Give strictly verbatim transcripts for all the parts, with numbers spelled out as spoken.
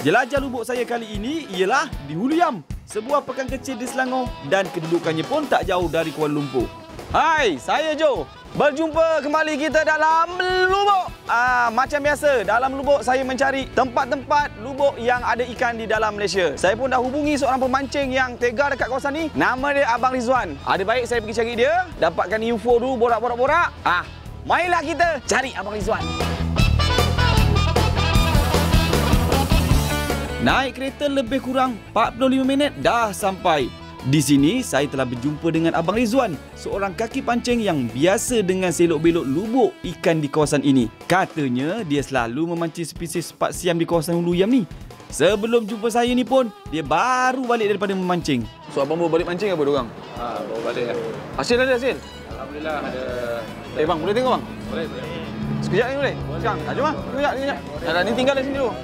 Jelajah lubuk saya kali ini ialah di Hulu Yam, sebuah pekan kecil di Selangor dan kedudukannya pun tak jauh dari Kuala Lumpur. Hai, saya Joe. Berjumpa kembali kita dalam lubuk. Ah, macam biasa, dalam lubuk saya mencari tempat-tempat lubuk yang ada ikan di dalam Malaysia. Saya pun dah hubungi seorang pemancing yang tega dekat kawasan ni. Nama dia Abang Rizwan. Ada baik saya pergi cari dia, dapatkan info dulu, borak-borak-borak. Ah, mainlah kita cari Abang Rizwan. Naik kereta lebih kurang empat puluh lima minit dah sampai. Di sini saya telah berjumpa dengan Abang Rizwan, seorang kaki pancing yang biasa dengan selok-belok lubuk ikan di kawasan ini. Katanya dia selalu memancing spesies sepat siam di kawasan Hulu Yam ni. Sebelum jumpa saya ni pun, dia baru balik daripada memancing. So abang bawa balik mancing apa diorang? Ha, bawa balik lah. Hasil ada hasil? Alhamdulillah ada. Eh bang, boleh tengok bang? Boleh, boleh. Sekejap ni boleh? Sekarang? Ah, jom bang, sekejap, sekejap. Dah, ni tinggal di sini dulu.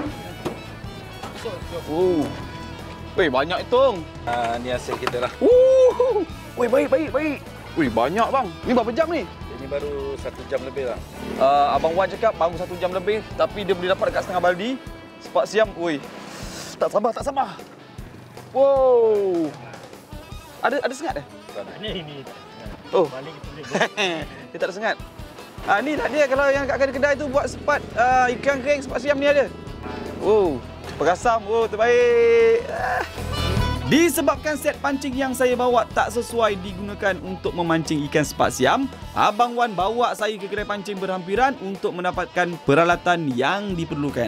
Oh. Weh, banyak hitung. Ha, ni hasil kita lah. Uh. Weh, baik, baik, baik. Weh, banyak bang. Ni berapa jam ni? Ini baru satu jam lebih lah. Uh, Abang Wan cakap baru satu jam lebih, tapi dia boleh dapat dekat setengah baldi. Sepat siam, weh. Tak sabar, tak sabar. Wow. Ada ada sengat dah? Ini, ini. Oh. Balik kita boleh. Dia tak ada sengat. Ah, ni tak dia kalau yang kat kedai tu buat sepat uh, ikan kering, sepat siam ni ada. Wow. Perasam, oh terbaik. Disebabkan set pancing yang saya bawa tak sesuai digunakan untuk memancing ikan sepat siam, Abang Wan bawa saya ke kedai pancing berhampiran untuk mendapatkan peralatan yang diperlukan.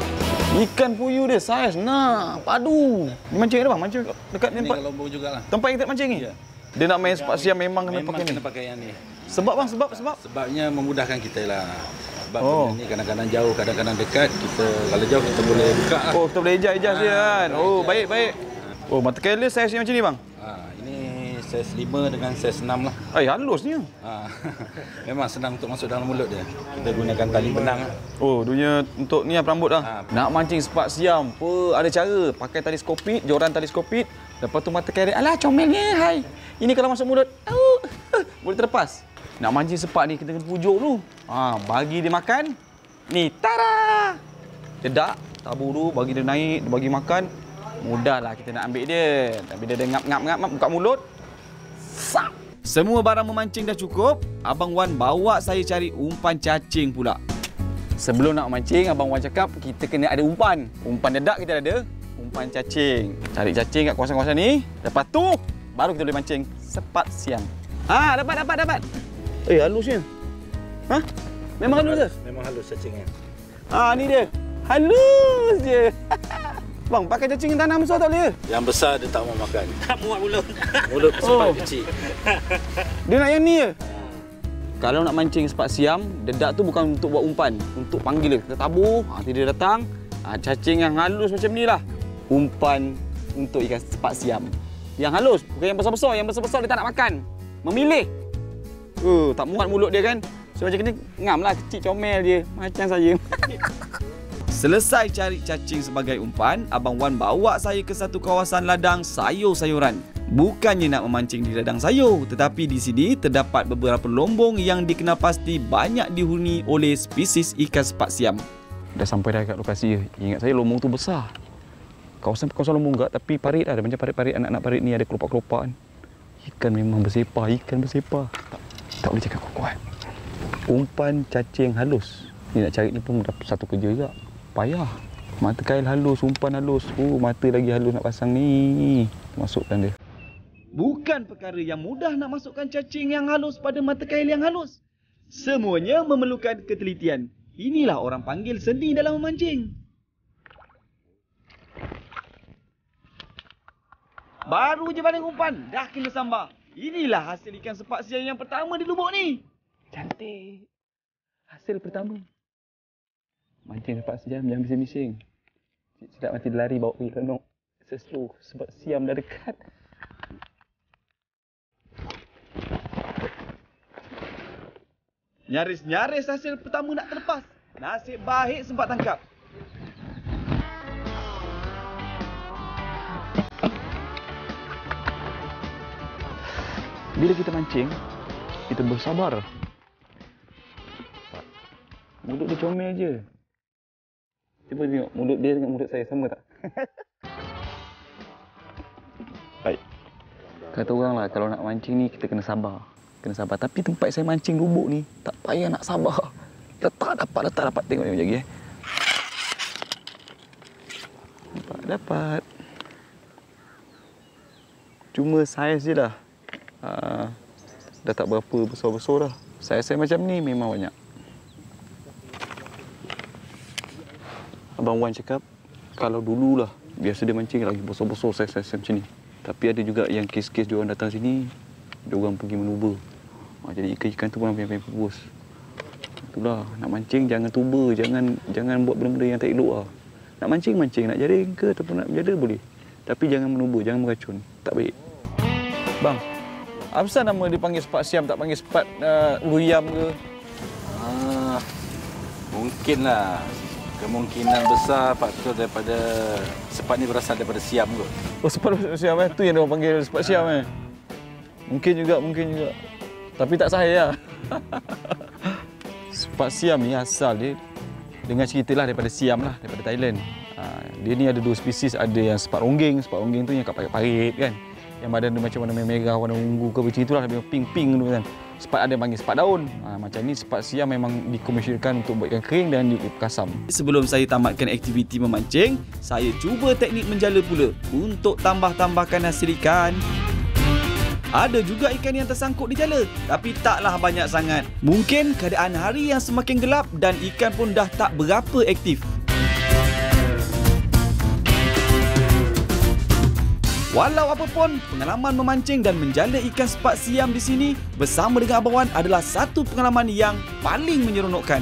Ikan puyuh dia saiz, nah, padu. Ni mancing ada bang? Mancing dekat Ini tempat lombong jugalah. tempat yang kita mancing ni? Ya. Dia nak main sepat siam memang kena Memang pakai kena ni. pakai yang ni. Sebab bang, sebab sebab Sebabnya memudahkan kita lah. Sebab Oh. benda ni kadang-kadang jauh, kadang-kadang dekat. Kita kalau jauh kita boleh buka lah. oh, kita boleh adjust-adjust dia kan. Oh, baik baik. Oh, mata kail dia saiz macam ni bang. Ha, ini saiz lima dengan saiz enam lah. Ai, halusnya. Ha. Memang senang untuk masuk dalam mulut dia. Kita gunakan tali benang lah. Oh, dunia untuk ni apa rambut dah. Ha. Nak mancing sepat siam, apa ada cara. Pakai tali skopit, joran tali skopit. Lepas tu mata kail dia, alah comelnya, hai. Ini kalau masuk mulut, uh, uh, boleh terlepas. Nak mancing sepat ni, kita kena pujuk dulu. Ha, bagi dia makan. Ni, tara! Dedak, tabur dulu, bagi dia naik, bagi makan. Mudahlah kita nak ambil dia. Tapi dia dah ngap-ngap-ngap, buka mulut. Sap! Semua barang memancing dah cukup. Abang Wan bawa saya cari umpan cacing pula. Sebelum nak mancing, Abang Wan cakap kita kena ada umpan. Umpan dedak kita ada, umpan cacing. Cari cacing kat kawasan-kawasan ni. Lepas tu, baru kita boleh mancing sepat siam. Ha, dapat, dapat, dapat. Eh, halusnya. Ha? Memang halus ke? Memang halus cacingnya. Ha, ni dia. Halus je. Bang, pakai cacing yang tanah besar tak boleh? Yang besar dia tak mau makan. Tak muat mulut. Mulut sempat Oh. kecil. Dia nak yang ni je. Kalau nak mancing sepat siam, dedak tu bukan untuk buat umpan, untuk panggil dia. Kita tabur, ha, dia datang. Ha, cacing yang halus macam ni lah. Umpan untuk ikan sepat siam. Yang halus, bukan yang besar-besar. Yang besar-besar dia tak nak makan. Memilih. Uh, tak muat mulut dia kan. So macam ni, ngam lah, kecil comel dia. Macam saya. Selesai cari cacing sebagai umpan, Abang Wan bawa saya ke satu kawasan ladang sayur-sayuran. Bukannya nak memancing di ladang sayur, tetapi di sini terdapat beberapa lombong yang dikenal pasti banyak dihuni oleh spesies ikan sepat siam. Dah sampai dah kat lokasi. Ingat saya lombong tu besar. Kawasan-kawasan lombong enggak, tapi parit ada. Macam parit-parit, anak-anak parit ni ada kelopak-kelopak kan. Ikan memang bersepah, ikan bersepah. Tak, tak boleh cakap kuat-kuat. Umpan cacing halus. Ni nak cari ni pun satu kerja juga. Payah. Mata kail halus, umpan halus. Oh, mata lagi halus nak pasang ni. Masukkan dia. Bukan perkara yang mudah nak masukkan cacing yang halus pada mata kail yang halus. Semuanya memerlukan ketelitian. Inilah orang panggil seni dalam memancing. Baru je banding umpan, dah kena sambar. Inilah hasil ikan sepat siam yang pertama di lubuk ni. Cantik. Hasil pertama. Mancing sepat siam, jangan bising-bising. Sedap mati lari bawa pergi renok. Sesu, sebab siam dah dekat. Nyaris-nyaris hasil pertama nak terlepas. Nasib baik sempat tangkap. Bila kita mancing, kita bersabar. Mulut dia comel je. Kita Cuba tengok mulut dia dengan mulut saya sama tak? Baik. Kata orang lah, kalau nak mancing ni kita kena sabar. Kena sabar. Tapi tempat saya mancing lubuk ni, tak payah nak sabar. Letak dapat, letak dapat. Tengok sekejap lagi eh. Dapat, dapat. Cuma saiz je dah. Uh, dah tak berapa besar-besar dah. Saiz-saiz macam ni memang banyak. Abang Wan cakap, kalau dululah, biasa dia mancing lagi besar-besar saiz-saiz macam ni. Tapi ada juga yang kes-kes diorang datang sini, diorang pergi menuba. Ha, jadi ikan-ikan tu pun paling pupus. Itulah, nak mancing jangan tuba, jangan jangan buat benda-benda yang tak elok lah. Nak mancing, mancing. Nak jaring ke ataupun nak menjada boleh. Tapi jangan menuba, jangan meracun. Tak baik. Bang, apa sebab nama dia panggil sepat siam, tak panggil sepat uh, luyam ke? Ah, mungkinlah. Kemungkinan besar faktor daripada sepat ni berasal daripada siam kot. Oh, sepat siam eh? Tu yang dia panggil sepat siam eh? Mungkin juga, mungkin juga. Tapi tak sahih lah. Sepat siam ni asal dia, dengan ceritalah daripada Siam lah, daripada Thailand. Ha, dia ni ada dua spesies, ada yang sepat ronggeng. Sepat ronggeng tu yang kat parit-parit kan. Yang badan dia macam warna merah, warna ungu ke macam itulah, lebih pink-pink tu kan. Sepat ada yang panggil sepat daun. Ha, macam ni sepat siam memang dikomersialkan untuk buat ikan kering dan dipekasam. Sebelum saya tamatkan aktiviti memancing, saya cuba teknik menjala pula untuk tambah-tambahkan hasil ikan. Ada juga ikan yang tersangkut di jala, tapi taklah banyak sangat. Mungkin keadaan hari yang semakin gelap dan ikan pun dah tak berapa aktif. Walau apapun, pengalaman memancing dan menjala ikan sepat siam di sini bersama dengan Abang Wan adalah satu pengalaman yang paling menyeronokkan.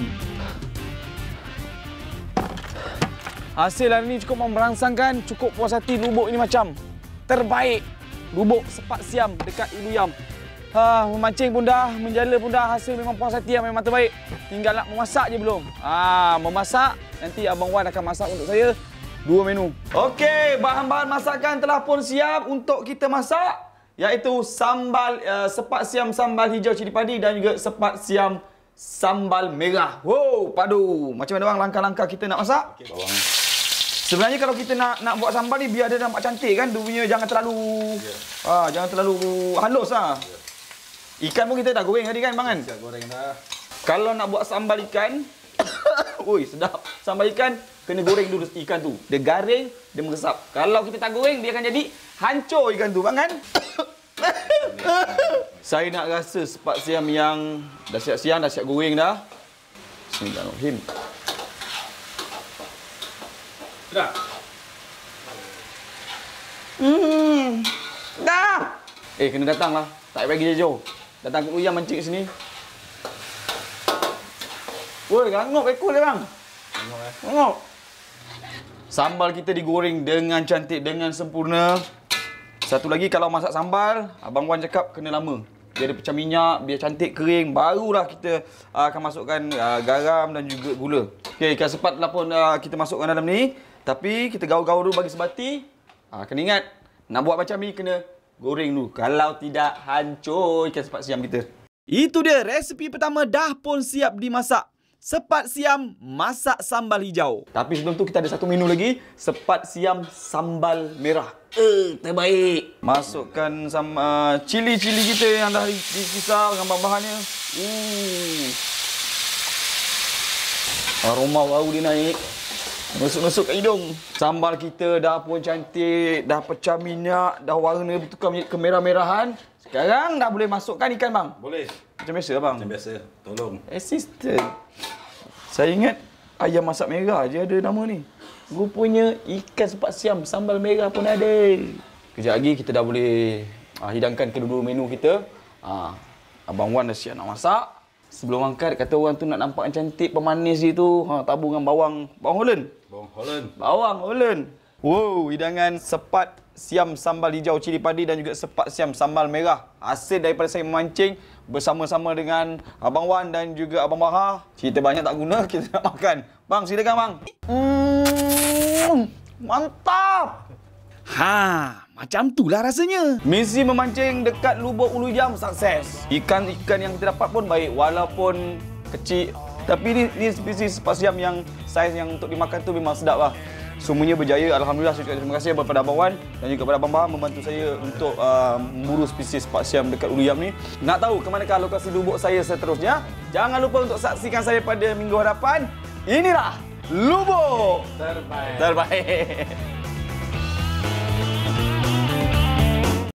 Hasil hari ini cukup memberangsangkan, cukup puas hati. Lubuk ini macam terbaik. Lubuk sepat siam dekat Iluyam. Ha, memancing pun dah, menjala pun dah, hasil memang puas hati, memang terbaik. Tinggal nak memasak je belum. Ha, memasak, nanti Abang Wan akan masak untuk saya dua menu. Okey, bahan-bahan masakan telah pun siap untuk kita masak, iaitu sambal uh, sepat siam sambal hijau cili padi dan juga sepat siam sambal merah. Wow, padu. Macam mana bang langkah-langkah kita nak masak? Okey, bawang. Sebenarnya kalau kita nak nak buat sambal ni biar dia nampak cantik kan, dia punya jangan terlalu yeah. ah, jangan terlalu halus lah. Yeah. Ikan pun kita dah goreng tadi kan bang kan? Siap goreng dah. Kalau nak buat sambal ikan, oi sedap. Sambal ikan kena goreng dulu ikan tu. Dia garing, dia meresap. Kalau kita tak goreng dia akan jadi hancur ikan tu bang kan? Saya nak rasa sepat siam yang dah siap-siap, dah siap goreng dah. Bismillahirrahmanirrahim. Dah. Hmm. Dah. Eh, kena datang lah. Tak payah pergi jauh. Datang ke Uyang mancing ke sini. Woi, gangok ekor dia bang. Tengok eh. Tengok. Sambal kita digoreng dengan cantik, dengan sempurna. Satu lagi, kalau masak sambal, Abang Wan cakap kena lama. Dia ada pecah minyak, biar cantik, kering. Barulah kita uh, akan masukkan uh, garam dan juga gula. Okey, ikan sepat telah pun uh, kita masukkan dalam ni. Tapi kita gaul-gaul dulu bagi sebati. Ha, kena ingat, nak buat macam ni kena goreng dulu. Kalau tidak, hancur ikan sepat siam kita. Itu dia resipi pertama dah pun siap dimasak. Sepat siam masak sambal hijau. Tapi sebelum tu kita ada satu menu lagi. Sepat siam sambal merah. Eh, terbaik. Masukkan sama cili-cili kita yang dah dikisar dengan bahan-bahannya. Uh. Aroma bau dia naik. Nusuk-nusuk kat hidung. Sambal kita dah pun cantik, dah pecah minyak, dah warna bertukar menjadi kemerah-merahan. Sekarang dah boleh masukkan ikan bang? Boleh. Macam biasa bang? Macam biasa. Tolong. Assistant. Saya ingat ayam masak merah je ada nama ni. Rupanya ikan sepat siam sambal merah pun ada. Kejap lagi kita dah boleh uh, hidangkan kedua-dua menu kita. Uh, Abang Wan dah siap nak masak. Sebelum angkat, kata orang tu nak nampak cantik, pemanis dia tu. Ha, tabur dengan bawang, bawang Holland. Bawang Holland. Bawang Holland. Wow, hidangan sepat siam sambal hijau cili padi dan juga sepat siam sambal merah. Hasil daripada saya memancing bersama-sama dengan Abang Wan dan juga Abang Bahar. Cerita banyak tak guna, kita nak makan. Bang, silakan bang. Mm, mantap. Ha, macam itulah rasanya. Misi memancing dekat Lubuk Ulu Jam sukses. Ikan-ikan yang kita dapat pun baik, walaupun kecil Tapi ni, ni spesies sepat siam yang saiz yang untuk dimakan tu memang sedap lah. Semuanya berjaya. Alhamdulillah, saya ucapkan terima kasih kepada Abang Wan dan juga kepada Abang Bahar membantu saya untuk uh, memburu spesies sepat siam dekat Ulu Yam ni. Nak tahu ke manakah lokasi lubuk saya seterusnya? Jangan lupa untuk saksikan saya pada minggu hadapan. Inilah lubuk Terbaik. terbaik.